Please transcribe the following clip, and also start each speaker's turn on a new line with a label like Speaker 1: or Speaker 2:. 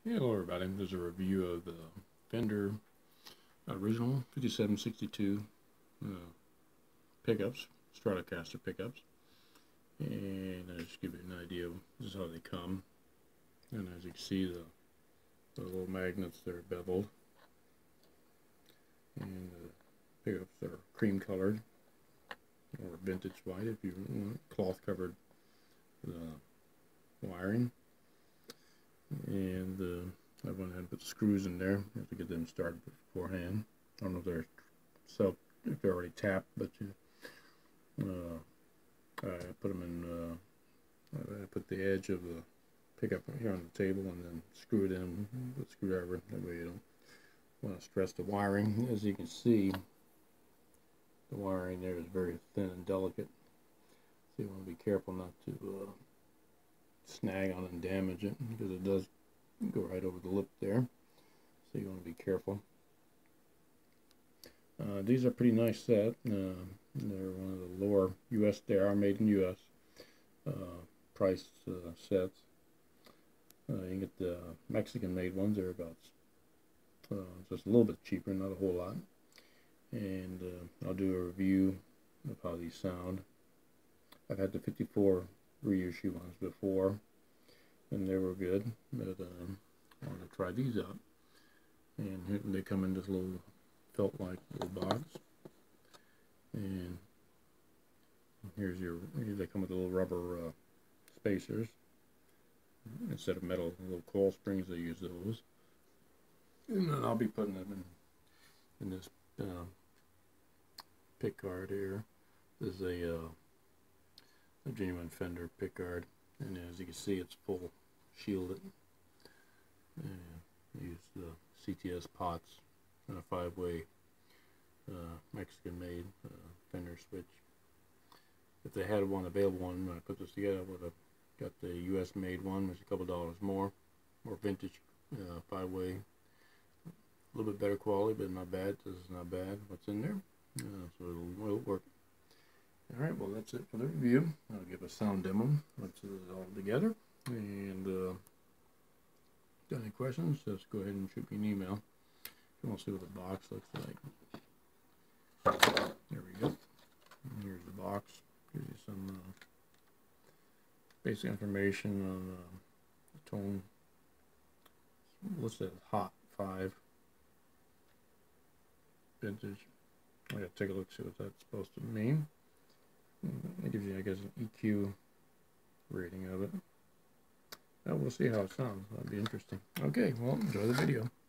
Speaker 1: Hello everybody, there's a review of the Fender original 5762 pickups, Stratocaster pickups, and I'll just give you an idea of this is how they come. And as you can see, the little magnets, they're beveled, and the pickups are cream colored or vintage white if you want, cloth covered wiring. And I went ahead and put the screws in there. You have to get them started beforehand. I don't know if they're already tapped, but I put them in. I put the edge of the pickup here on the table and then screw it in with a screwdriver. That way you don't want to stress the wiring. As you can see, the wiring there is very thin and delicate, so you want to be careful not to snag on it and damage it, because it does go right over the lip there, so you want to be careful. These are pretty nice set. They're one of the lower US, they are made in US priced sets. You can get the Mexican made ones, they're about just a little bit cheaper, not a whole lot. And I'll do a review of how these sound. I've had the 54 reissue ones before, and they were good, but I want to try these out. And they come in this little felt-like little box, and they come with little rubber spacers instead of metal, little coil springs. They use those, and then I'll be putting them in this pick guard here. This is a genuine Fender pick guard, and as you can see, it's full shielded. And use the CTS pots and a 5-way Mexican made Fender switch. If they had one available when I put this together, I would have got the US made one, which is a couple dollars more vintage 5-way. A little bit better quality, but not bad. This is not bad what's in there, so it'll work. Alright, well that's it for the review. I'll give a sound demo once it is all together. And got any questions, just go ahead and shoot me an email if you want to see what the box looks like. There we go. And here's the box. Gives you some basic information on the tone. What's that? Hot 5 vintage. I gotta take a look, see what that's supposed to mean. It gives you, I guess, an EQ rating of it. We'll see how it sounds. That'll be interesting. Okay, well, enjoy the video.